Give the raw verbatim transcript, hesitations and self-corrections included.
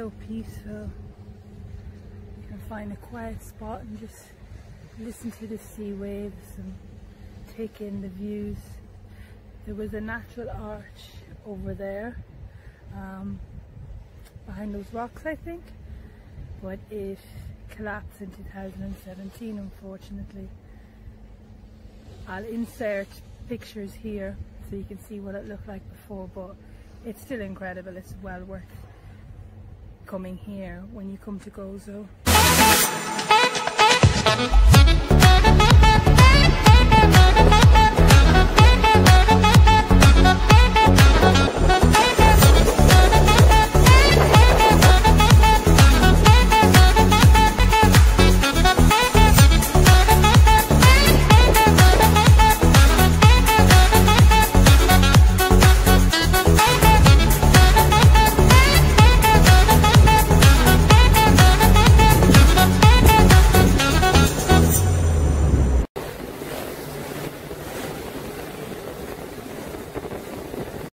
so peaceful. You can find a quiet spot and just listen to the sea waves and take in the views. There was a natural arch over there, um, behind those rocks I think, but it collapsed in two thousand seventeen unfortunately. I'll insert pictures here so you can see what it looked like before, but it's still incredible. It's well worth coming here when you come to Gozo.